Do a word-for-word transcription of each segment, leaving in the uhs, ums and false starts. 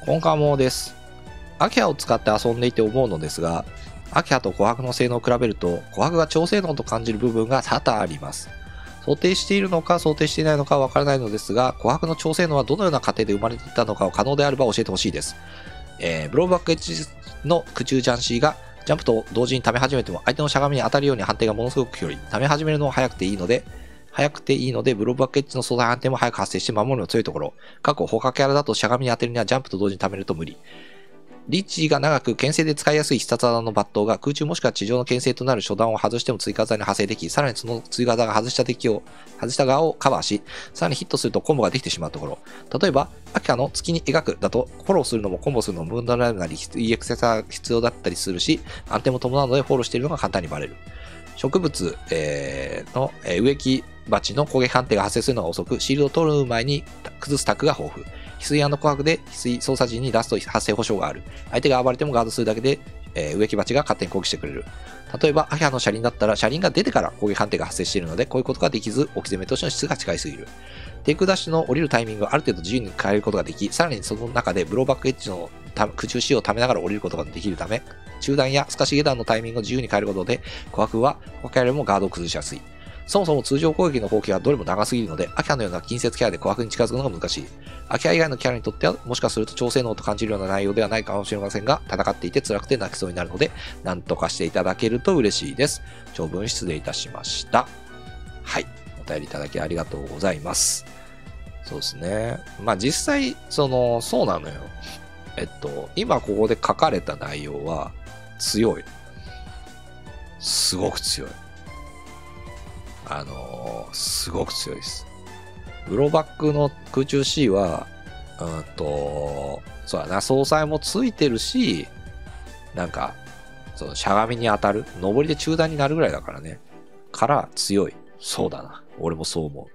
コンカモです。アキハを使って遊んでいて思うのですが、アキハと琥珀の性能を比べると、琥珀が超性能と感じる部分が多々あります。想定しているのか想定していないのかわからないのですが、琥珀の超性能はどのような過程で生まれていったのかを可能であれば教えてほしいです。えー、ブローバックエッジの空中ジャンシーがジャンプと同時に溜め始めても相手のしゃがみに当たるように判定がものすごく距離、溜め始めるのは早くていいので、早くていいので、ブローバックエッジの素材判定も早く発生して守りの強いところ。過去、他キャラだとしゃがみに当てるにはジャンプと同時に溜めると無理。リーチが長く牽制で使いやすい必殺技の抜刀が空中もしくは地上の牽制となる初段を外しても追加技に派生でき、さらにその追加技が外した敵を、外した側をカバーし、さらにヒットするとコンボができてしまうところ。例えば、アキハの月に描くだと、フォローするのもコンボするのもムーンドライブなり イーエックス が必要だったりするし、安定も伴うのでフォローしているのが簡単にバレる。植物、えー、の、えー、植木鉢の攻撃判定が発生するのが遅く、シールドを取る前に崩すタックが豊富。翡翠&琥珀で翡翠操作時に出すと発生保証がある。相手が暴れてもガードするだけで、えー、植木鉢が勝手に攻撃してくれる。例えば、アキハの車輪だったら車輪が出てから攻撃判定が発生しているので、こういうことができず、置き攻めとしての質が違いすぎる。テイクダッシュの降りるタイミングをある程度自由に変えることができ、さらにその中でブローバックエッジの空中使用をためながら降りることができるため、中段や透かし下段のタイミングを自由に変えることで、琥珀は他よりもガードを崩しやすい。そもそも通常攻撃の放棄はどれも長すぎるので、アキハのような近接キャラで琥珀に近づくのが難しい。アキハ以外のキャラにとっては、もしかすると超性能と感じるような内容ではないかもしれませんが、戦っていて辛くて泣きそうになるので、何とかしていただけると嬉しいです。長文失礼いたしました。はい。お便りいただきありがとうございます。そうですね。まあ実際、その、そうなのよ。えっと、今ここで書かれた内容は強い。すごく強い。あのー、すごく強いです。ブローバックの空中 C は、うんと、そうだな、総裁もついてるし、なんか、そのしゃがみに当たる、上りで中段になるぐらいだからね。から強い。そうだな。俺もそう思う。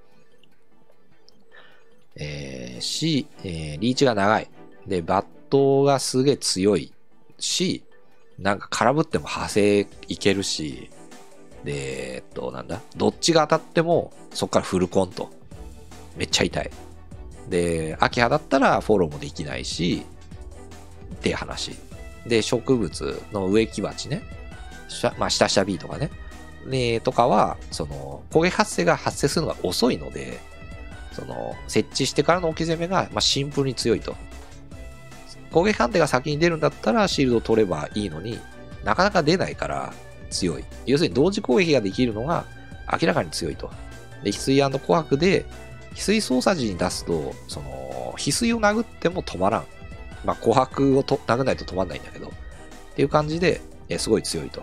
えー、C、えー、リーチが長い。で、バットがすげえ強いし、なんか空振っても派生いけるし、で、えっと、なんだ、どっちが当たっても、そっからフルコント。めっちゃ痛い。で、アキハだったらフォローもできないし、っていう話。で、植物の植木鉢ね。まあ、下下 B とかね。で、とかは、その、攻撃発生が発生するのが遅いので、その、設置してからの置き攻めが、まあ、シンプルに強いと。攻撃判定が先に出るんだったらシールドを取ればいいのになかなか出ないから強い。要するに同時攻撃ができるのが明らかに強いと。で、翡翠&琥珀で翡翠操作時に出すと、その翡翠を殴っても止まらん。まあ琥珀をと殴らないと止まんないんだけどっていう感じで、えすごい強いと。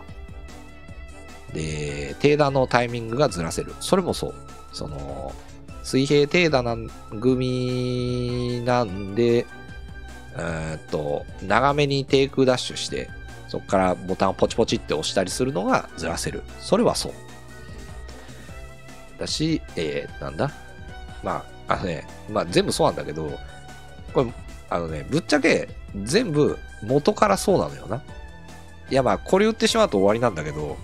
で、低打のタイミングがずらせる。それもそう。その水平低打な組なんで、えっと、長めにテイクダッシュして、そこからボタンをポチポチって押したりするのがずらせる。それはそう。だし、えー、なんだまあ、あのね、まあ全部そうなんだけど、これ、あのね、ぶっちゃけ全部元からそうなのよな。いやまあ、これ言ってしまうと終わりなんだけど、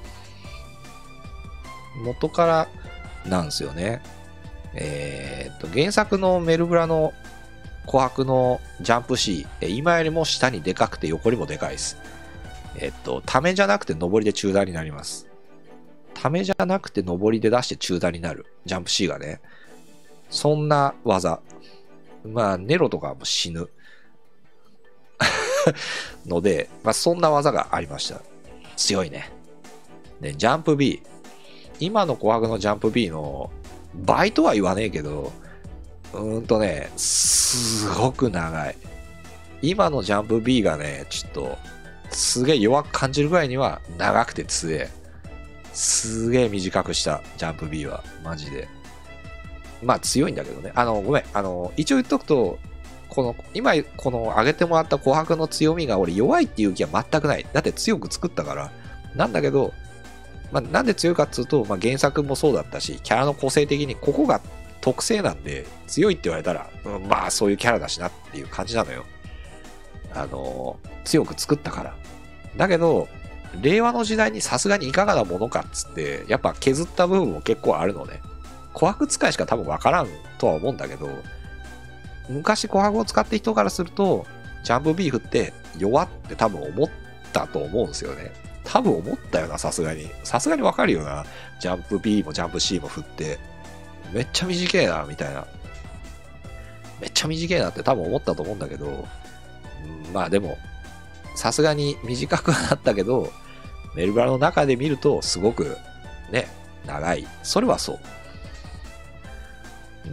元からなんですよね。えー、っと、原作のメルブラの琥珀のジャンプ C、今よりも下にでかくて横にもでかいです。えっと、ためじゃなくて上りで中段になります。ためじゃなくて上りで出して中段になる。ジャンプ C がね。そんな技。まあ、ネロとかも死ぬ。ので、まあ、そんな技がありました。強いね。で、ジャンプ B。今の琥珀のジャンプ B の倍とは言わねえけど、うーんとね、すごく長い。今のジャンプ B がね、ちょっと、すげえ弱く感じるぐらいには長くて強え。すげえ短くしたジャンプ B は、マジで。まあ強いんだけどね。あの、ごめん。あの、一応言っとくと、この、今、この上げてもらった琥珀の強みが俺弱いっていう気は全くない。だって強く作ったから。なんだけど、まあなんで強いかっつうと、まあ原作もそうだったし、キャラの個性的にここが特性なんで、強いって言われたら、うん、まあそういうキャラだしなっていう感じなのよ。あの、強く作ったから。だけど、令和の時代にさすがにいかがなものかっつって、やっぱ削った部分も結構あるのね。琥珀使いしか多分わからんとは思うんだけど、昔琥珀を使ってる人からすると、 ジャンプ B 振って弱って多分思ったと思うんですよね。多分思ったよな、さすがに。さすがにわかるよな。ジャンプ B もジャンプ C も振って、めっちゃ短いな、みたいな。めっちゃ短いなって多分思ったと思うんだけど、うん、まあでも、さすがに短くはなったけど、メルブラの中で見るとすごくね、長い。それはそう。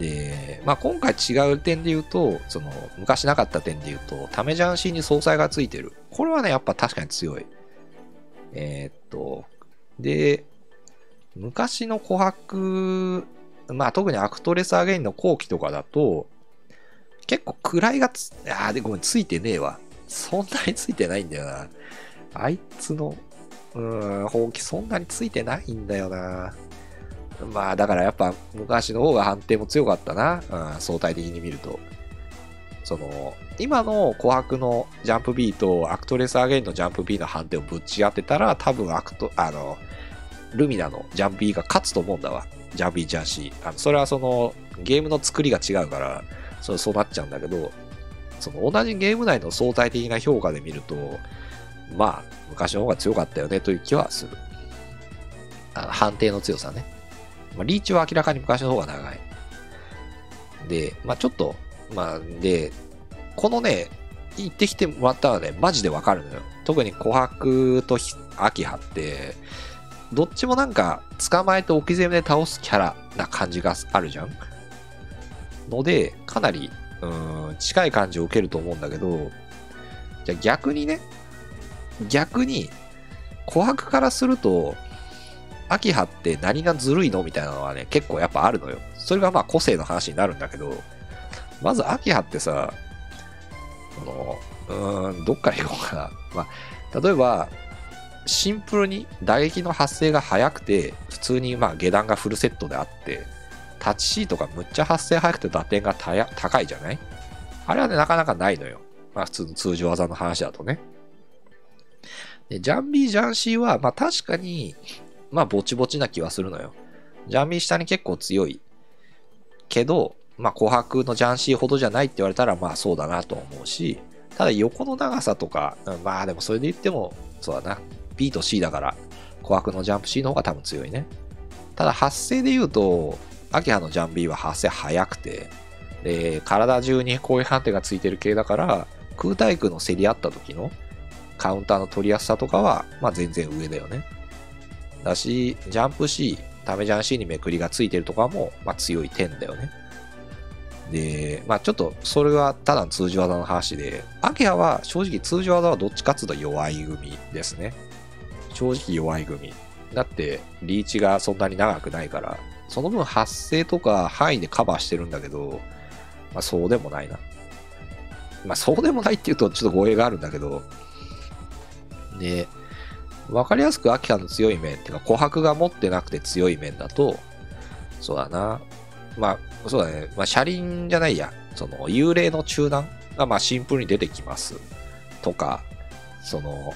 で、まあ今回違う点で言うと、その昔なかった点で言うと、タメジャンシーに総裁がついてる。これはね、やっぱ確かに強い。えー、っと、で、昔の琥珀、まあ特にアクトレスアゲインの後期とかだと、結構位がつ、あーでごめん、ついてねえわ。そんなについてないんだよな。あいつの、うーん、ほうきそんなについてないんだよな。まあだからやっぱ昔の方が判定も強かったな。うん、相対的に見ると。その、今の琥珀のジャンプ B とアクトレスアゲインのジャンプ B の判定をぶっち当てたら、多分アクト、あの、ルミナのジャンプ B が勝つと思うんだわ。ジャンプ B ジャン C。あの、それはその、ゲームの作りが違うから、そう、そうなっちゃうんだけど、その同じゲーム内の相対的な評価で見ると、まあ、昔の方が強かったよねという気はする。あの判定の強さね。まあ、リーチは明らかに昔の方が長い。で、まあちょっと、まあ、で、このね、言ってきてもらったらね、マジでわかるのよ。特に琥珀とアキハって、どっちもなんか、捕まえて置き攻めで倒すキャラな感じがあるじゃん。ので、かなり、うーん、近い感じを受けると思うんだけど、じゃあ逆にね、逆に、琥珀からすると、アキハって何がずるいのみたいなのはね、結構やっぱあるのよ。それがまあ個性の話になるんだけど、まずアキハってさ、あの、うーん、どっから行こうかな。まあ、例えば、シンプルに打撃の発生が早くて、普通にまあ下段がフルセットであって、タッチ C とかむっちゃ発生早くて打点が高いじゃない？あれはね、なかなかないのよ。まあ普通の通常技の話だとね。で、ジャン B、ジャン C は、まあ確かに、まあぼちぼちな気はするのよ。ジャン B 下に結構強い。けど、まあ琥珀のジャン C ほどじゃないって言われたら、まあそうだなと思うし、ただ横の長さとか、うん、まあでもそれで言っても、そうだな。B と C だから、琥珀のジャンプ C の方が多分強いね。ただ発生で言うと、アキハのジャン B は発生早くて、で、体中に攻撃判定がついてる系だから、空対空の競り合った時のカウンターの取りやすさとかは、まあ全然上だよね。だし、ジャンプ C、タメジャン C にめくりがついてるとかも、まあ強い点だよね。で、まあちょっとそれはただの通常技の話で、アキハは正直通常技はどっちかっていうと弱い組ですね。正直弱い組。だって、リーチがそんなに長くないから、その分発生とか範囲でカバーしてるんだけど、まあそうでもないな。まあそうでもないっていうとちょっと語弊があるんだけど、で、わかりやすくアキハの強い面っていうか、琥珀が持ってなくて強い面だと、そうだな。まあ、そうだね。まあ車輪じゃないや。その幽霊の中断がまあシンプルに出てきます。とか、その、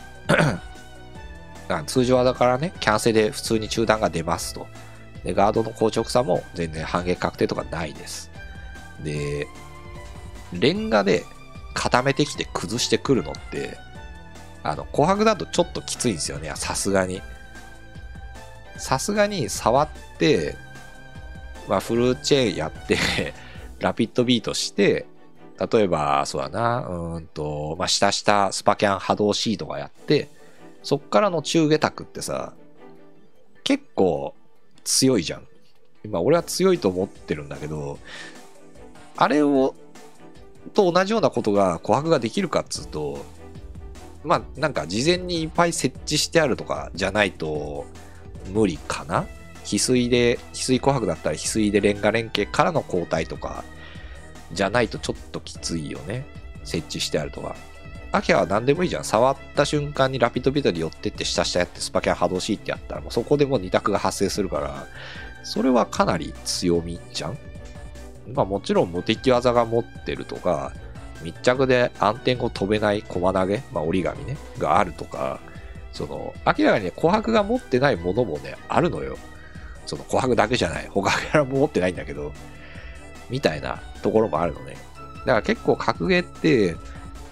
通常技からね、キャンセルで普通に中断が出ますと。で、ガードの硬直さも全然反撃確定とかないです。で、レンガで固めてきて崩してくるのって、あの、琥珀だとちょっときついんですよね。さすがに。さすがに触って、まあ、フルチェーンやって、ラピッドビートして、例えば、そうだな、うーんと、まあ、下下スパキャン波動 C とかやって、そっからの中下卓ってさ、結構強いじゃん。今俺は強いと思ってるんだけど、あれを、と同じようなことが琥珀ができるかっつうと、まあなんか事前にいっぱい設置してあるとかじゃないと無理かな。翡翠で、翡翠琥珀だったら翡翠でレンガ連携からの交代とかじゃないとちょっときついよね。設置してあるとか。アキハは何でもいいじゃん。触った瞬間にラピッドビートで寄ってって下下やってスパキャン波動 C ってやったらもうそこでもうに択が発生するから、それはかなり強みじゃん。まあもちろん無敵技が持ってるとか、密着で暗転を飛べない駒投げ、まあ折り紙ね、があるとか、その、明らかにね、琥珀が持ってないものもね、あるのよ。その琥珀だけじゃない。他からも持ってないんだけど、みたいなところもあるのね。だから結構格ゲーって、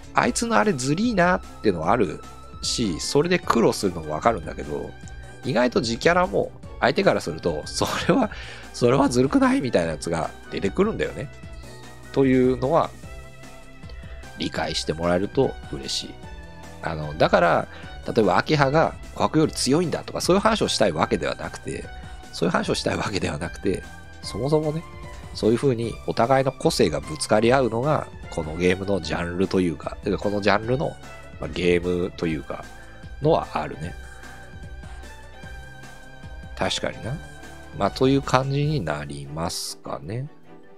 あいつのあれずりーなっていうのはあるし、それで苦労するのもわかるんだけど、意外と自キャラも相手からすると、それは、それはずるくないみたいなやつが出てくるんだよね。というのは、理解してもらえると嬉しい。あの、だから、例えば、秋葉が琥珀より強いんだとか、そういう話をしたいわけではなくて、そういう話をしたいわけではなくて、そもそもね、そういう風にお互いの個性がぶつかり合うのが、このゲームのジャンルというか、このジャンルのゲームというか、のはあるね。確かにな。まあ、という感じになりますかね。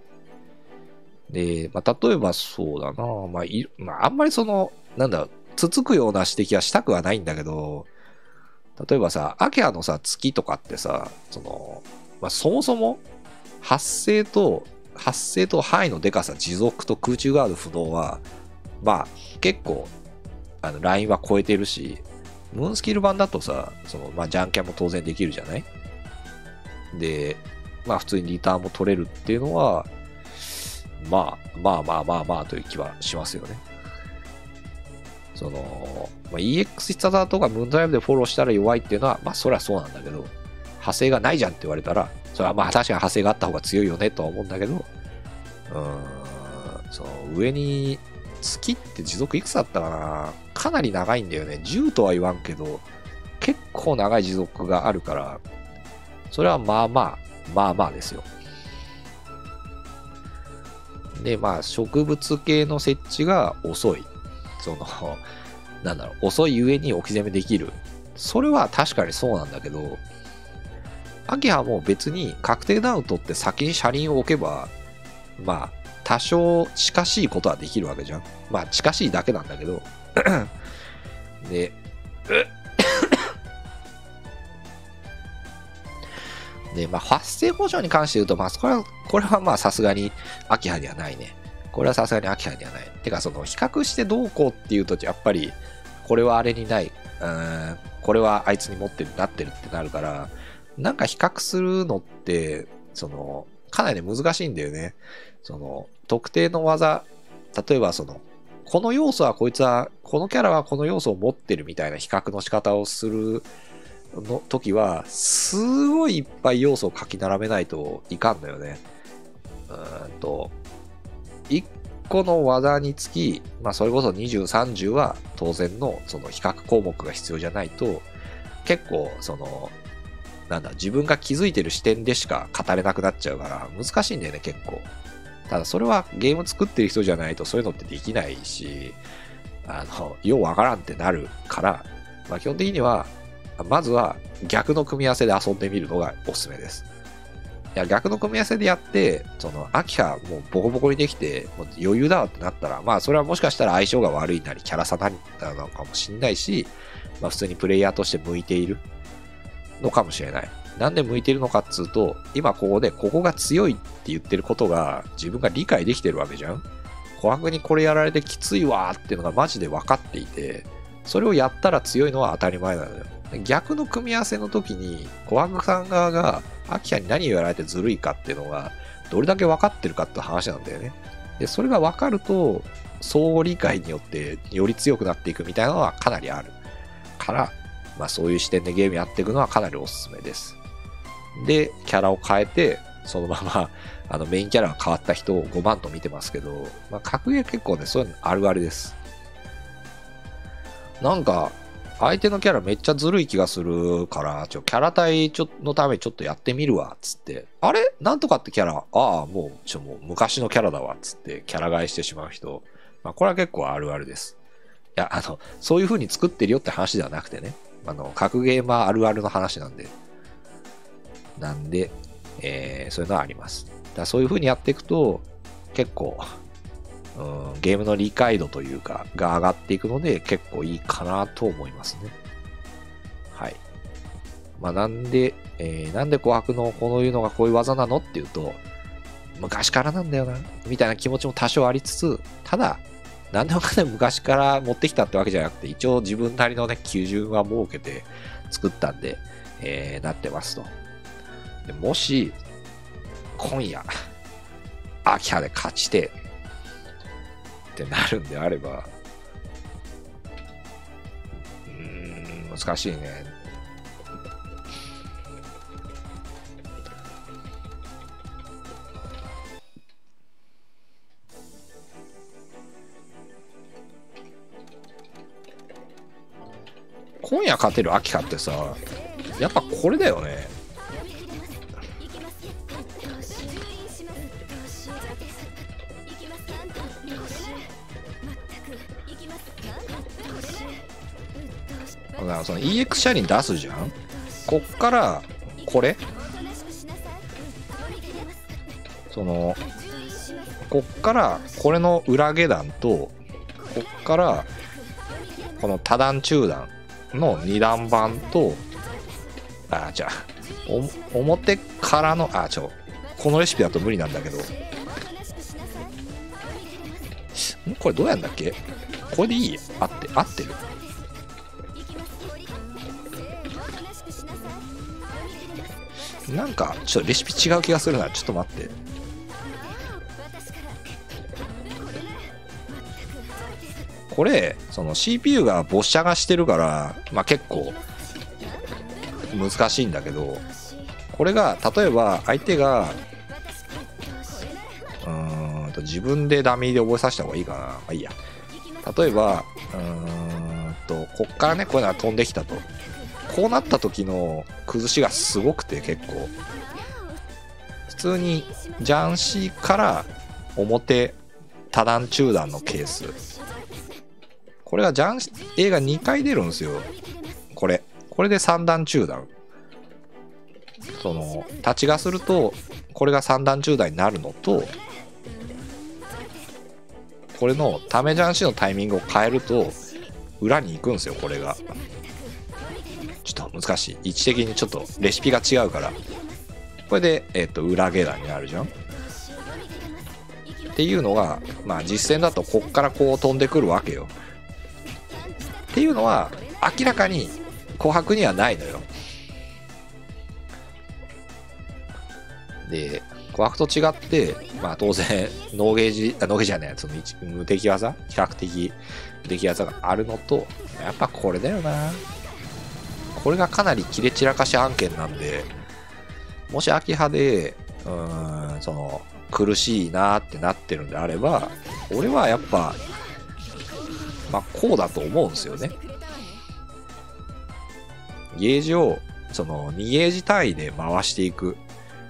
で、まあ、例えばそうだな。まあ、いまあ、あんまりその、なんだ、つつくような指摘はしたくはないんだけど、例えばさ、アキハのさ、月とかってさ、その、まあ、そもそも、発生と、発生と範囲のでかさ、持続と空中ガード不動は、まあ、結構、あの、ラインは超えてるし、ムーンスキル版だとさ、その、まあ、ジャンキャンも当然できるじゃない？で、まあ、普通にリターンも取れるっていうのは、まあ、まあまあまあまあという気はしますよね。その、まあ、イーエックス 必殺技とかムーンドライブでフォローしたら弱いっていうのは、まあ、そりゃそうなんだけど、派生がないじゃんって言われたら、それはまあ、確かに派生があった方が強いよねとは思うんだけど、うーん、その、上に、月って持続いくつだったかな？かなり長いんだよね。じゅうとは言わんけど、結構長い持続があるから、それはまあまあ、まあまあですよ。で、まあ、植物系の設置が遅い。その、なんだろう、遅いゆえに置き攻めできる。それは確かにそうなんだけど、アキハも別に確定ダウン取って先に車輪を置けば、まあ、多少近しいことはできるわけじゃん。まあ、近しいだけなんだけど。で、で、まあ、発生保障に関して言うと、まあ、これは、これはまあ、さすがに、アキハにはないね。これはさすがにアキハにはない。てか、その、比較してどうこうっていうと、やっぱり、これはあれにない、うーん、これはあいつに持ってる、なってるってなるから、なんか比較するのって、その、かなり難しいんだよね。その、特定の技、例えばその、この要素はこいつは、このキャラはこの要素を持ってるみたいな比較の仕方をするの時は、すごいいっぱい要素を書き並べないといかんのよね。うーんと、いっこの技につき、まあそれこそにじゅう、さんじゅうは当然のその比較項目が必要じゃないと、結構その、なんだ、自分が気づいてる視点でしか語れなくなっちゃうから難しいんだよね、結構。ただそれはゲーム作ってる人じゃないとそういうのってできないし、あの、ようわからんってなるから、まあ基本的には、まずは逆の組み合わせで遊んでみるのがおすすめです。いや、逆の組み合わせでやって、その、アキハもうボコボコにできて、もう余裕だわってなったら、まあそれはもしかしたら相性が悪いなり、キャラ差なりなのかもしんないし、まあ普通にプレイヤーとして向いているのかもしれない。なんで向いているのかっつうと、今ここでここが強いって言ってることが自分が理解できてるわけじゃん。琥珀にこれやられてきついわーっていうのがマジで分かっていて、それをやったら強いのは当たり前なのよ。逆の組み合わせの時に、琥珀さん側がアキハに何をやられてずるいかっていうのが、どれだけ分かってるかって話なんだよね。で、それが分かると、相互理解によってより強くなっていくみたいなのはかなりある。から、まあそういう視点でゲームやっていくのはかなりおすすめです。で、キャラを変えて、そのまま、あのメインキャラが変わった人をごまんと見てますけど、まあ格ゲー結構ね、そういうのあるあるです。なんか、相手のキャラめっちゃずるい気がするから、ちょ、キャラ体ちょのためにちょっとやってみるわ、つって。あれなんとかってキャラ、ああ、もう、ちょ、もう昔のキャラだわ、つって、キャラ替えしてしまう人。まあ、これは結構あるあるです。いや、あの、そういう風に作ってるよって話ではなくてね。あの、格ゲーマーあるあるの話なんで。なんで、えー、そういうのはあります。だからそういう風にやっていくと、結構、うん、ゲームの理解度というか、が上がっていくので、結構いいかなと思いますね。はい。まあ、なんで、えー、なんで琥珀のこういうのがこういう技なのっていうと、昔からなんだよな、みたいな気持ちも多少ありつつ、ただ、なんでもかんでも昔から持ってきたってわけじゃなくて、一応自分なりのね、基準は設けて作ったんで、えー、なってますと。でもし、今夜、アキハで勝ちて、ってなるんであれば、 難しいね。今夜勝てる秋葉ってさ、やっぱこれだよね。だからその イーエックス 車輪出すじゃん。こっからこれそのこっからこれの裏下段とこっからこの多段中段のに段板とあじゃあお表からのあちょこのレシピだと無理なんだけどんこれどうやんだっけ。これでいい合って合ってる。なんかちょっとレシピ違う気がするな。ちょっと待って。これその シーピーユー がボッシャがしてるからまあ結構難しいんだけど、これが例えば相手がうーんと自分でダミーで覚えさせた方がいいかな。まあいいや。例えばうーんとこっからねこういうのが飛んできたと、こうなった時の崩しがすごくて結構普通にジャンシーから表多段中段のケース、これがジャン A がにかい出るんですよ。これこれでさん段中段、その立ちがするとこれがさん段中段になるのと、これのためジャンシーのタイミングを変えると裏に行くんですよ。これがちょっと難しい、位置的にちょっとレシピが違うから、これで、えっと裏下段になるじゃんっていうのが、まあ実戦だとこっからこう飛んでくるわけよ。っていうのは明らかに琥珀にはないのよ。で琥珀と違って、まあ当然ノーゲージあノーゲージじゃないその無敵技、比較的無敵技があるのと、やっぱこれだよな。これがかなり切れ散らかし案件なんで、もし秋葉でうーんその苦しいなってなってるんであれば、俺はやっぱまあこうだと思うんですよね。ゲージをそのにゲージ単位で回していく、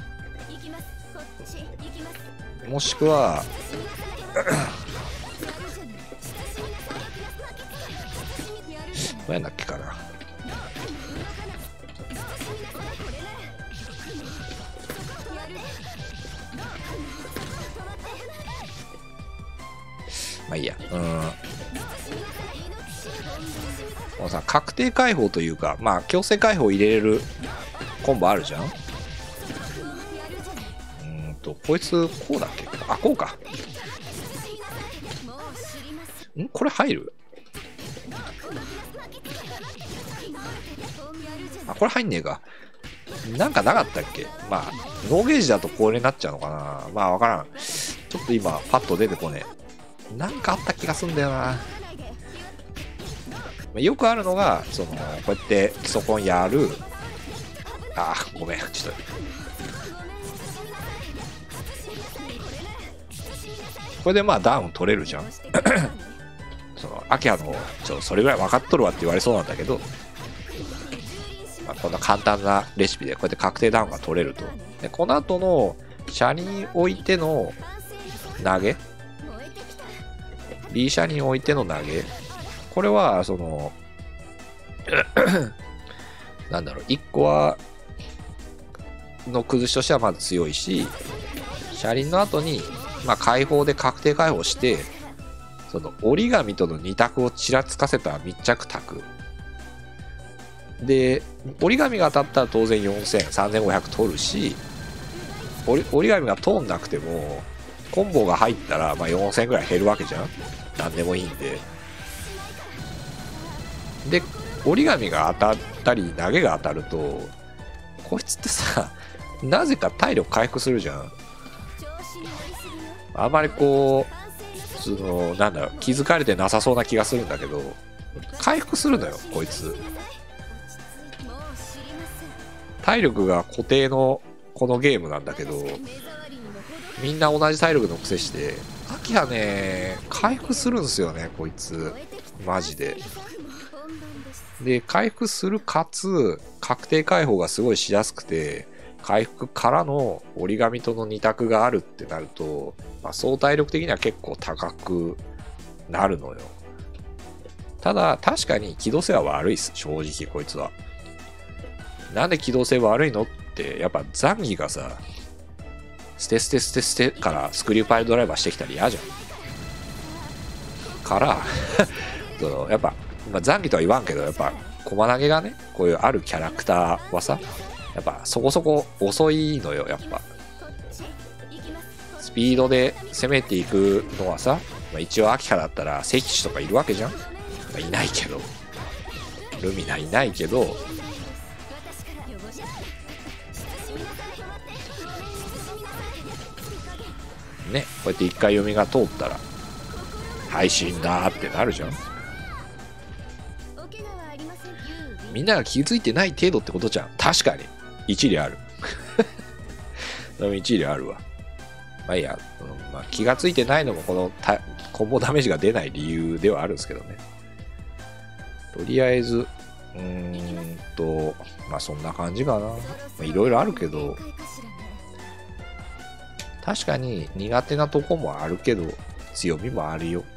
もしくはどうやんだっけかな。まあいいや。うん。このさ、確定解放というか、まあ強制解放入れれるコンボあるじゃん。うーんと、こいつこうだっけ。あ、こうか。んこれ入る？あ、これ入んねえか。なんかなかったっけ。まあ、ノーゲージだとこれになっちゃうのかな。まあわからん。ちょっと今、パッと出てこねえ。なんかあった気がすんだよな。よくあるのが、その、こうやって基礎コンやる。あー、ごめん、ちょっと。これでまあダウン取れるじゃん。その、アキハの、ちょっとそれぐらい分かっとるわって言われそうなんだけど、まあ、こんな簡単なレシピでこうやって確定ダウンが取れると。で、この後の、車に置いての投げ。B 車に置いての投げ。これは、その、なんだろう、いっこは、の崩しとしてはまず強いし、車輪の後に、まあ、解放で確定解放して、その折り紙との二択をちらつかせた密着択。で、折り紙が当たったら当然よんせん、さんぜんごひゃく取るし、折り折り紙が通んなくても、コンボが入ったら、まあ、よんせんぐらい減るわけじゃん。なんでもいいんで。で、折り紙が当たったり、投げが当たると、こいつってさ、なぜか体力回復するじゃん。あまりこう、その、なんだろう、気づかれてなさそうな気がするんだけど、回復するのよ、こいつ。 体力が固定のこのゲームなんだけど、みんな同じ体力の癖して、アキハね、回復するんすよね、こいつ。マジで。で、回復するかつ、確定解放がすごいしやすくて、回復からの折り紙との二択があるってなると、まあ、相対力的には結構高くなるのよ。ただ、確かに機動性は悪いっす、正直こいつは。なんで機動性悪いのって、やっぱ残機がさ、ステステステステからスクリューパイルドライバーしてきたら嫌じゃん。からそのやっぱ、まあ、残機とは言わんけど、やっぱ駒投げがね、こういうあるキャラクターはさ、やっぱそこそこ遅いのよ、やっぱ。スピードで攻めていくのはさ、まあ、一応アキハだったら聖騎士とかいるわけじゃん、まあ、いないけど。ルミナいないけど、ね、こうやって一回読みが通ったら配信だーってなるじゃん。みんなが気づいてない程度ってことじゃん。確かに一理ある一理あるわ。まあいいや、うん、まあ、気がついてないのもこのコンボダメージが出ない理由ではあるんですけどね。とりあえずうーんとまあそんな感じかな。いろいろあるけど、確かに苦手なとこもあるけど強みもあるよ。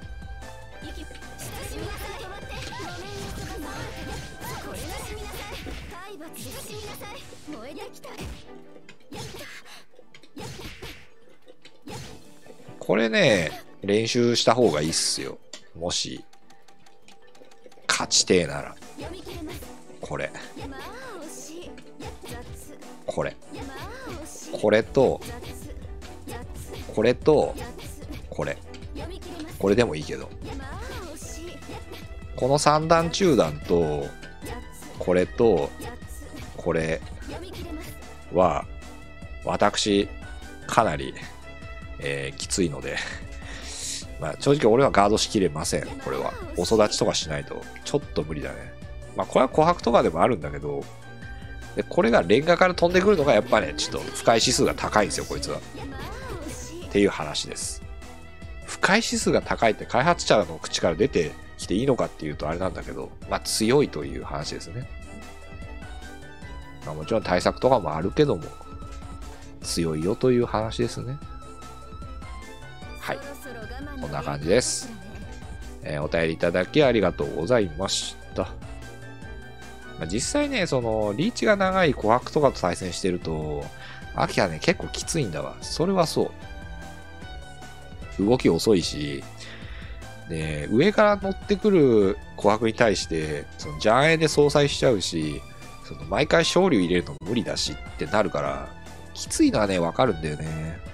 これね、練習した方がいいっすよ。もし勝ちてえなら。これこれこれとこれとこれこれでもいいけど、このさん段中段とこれとこれは私かなり、えー、きついのでまあ正直俺はガードしきれません。これは遅立ちとかしないとちょっと無理だね。まあこれは琥珀とかでもあるんだけど、でこれがレンガから飛んでくるのがやっぱね、ちょっと不快指数が高いんですよ、こいつは。っていう話です。不快指数が高いって開発者の口から出てきていいのかっていうとあれなんだけど、まあ強いという話ですね。まあもちろん対策とかもあるけども、強いよという話ですね。はい。こんな感じです。えー、お便りいただきありがとうございました。まあ、実際ね、その、リーチが長い琥珀とかと対戦してると、アキハね、結構きついんだわ。それはそう。動き遅いし、で、上から乗ってくる琥珀に対して、その、ジャンエで相殺しちゃうし、その、毎回勝利入れるの無理だしってなるから、きついのはね、わかるんだよね。